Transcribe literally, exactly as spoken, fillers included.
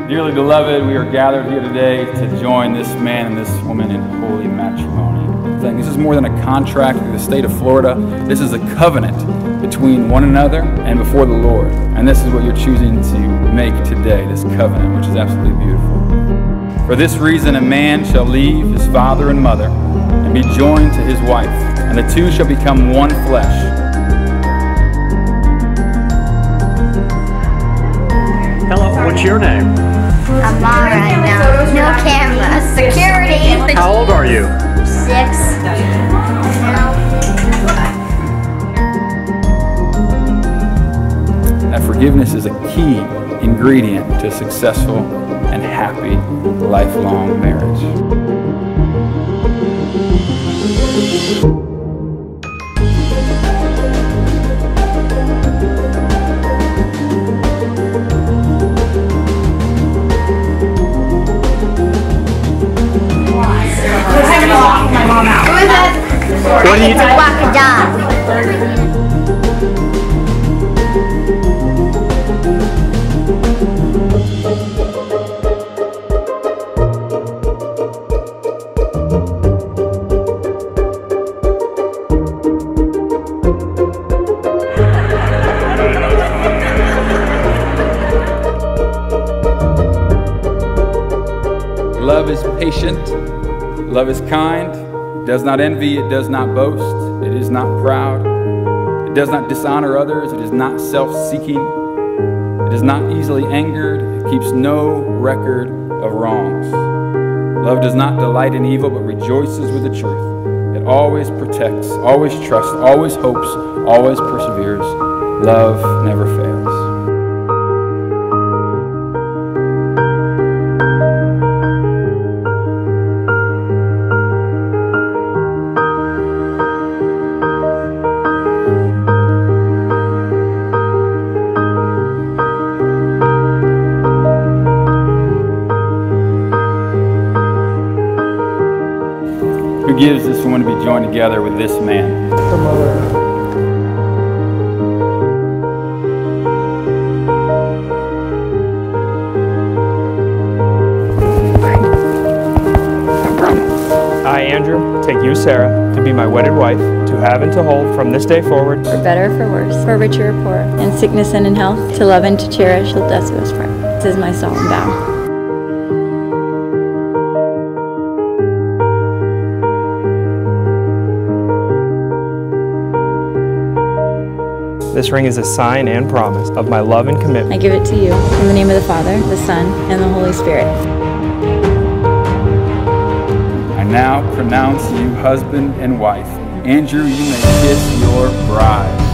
Dearly beloved, we are gathered here today to join this man and this woman in holy matrimony. This is more than a contract with the state of Florida. This is a covenant between one another and before the Lord. And this is what you're choosing to make today, this covenant, which is absolutely beautiful. For this reason, a man shall leave his father and mother and be joined to his wife, and the two shall become one flesh. Hello, what's your name? Amara, no, no camera. Security. How old are you? Six. That forgiveness is a key ingredient to a successful and happy lifelong marriage. What do you think? Walk a dog. Love is patient. Love is kind. It does not envy. It does not boast. It is not proud. It does not dishonor others. It is not self-seeking. It is not easily angered. It keeps no record of wrongs. Love does not delight in evil, but rejoices with the truth. It always protects, always trusts, always hopes, always perseveres. Love never fails. Who gives this woman to be joined together with this man? The mother. I, Andrew, take you, Sarah, to be my wedded wife, to have and to hold from this day forward, for better or for worse, for richer or poor, in sickness and in health, to love and to cherish till death do us part. This is my solemn vow. This ring is a sign and promise of my love and commitment. I give it to you in the name of the Father, the Son, and the Holy Spirit. I now pronounce you husband and wife. Andrew, you may kiss your bride.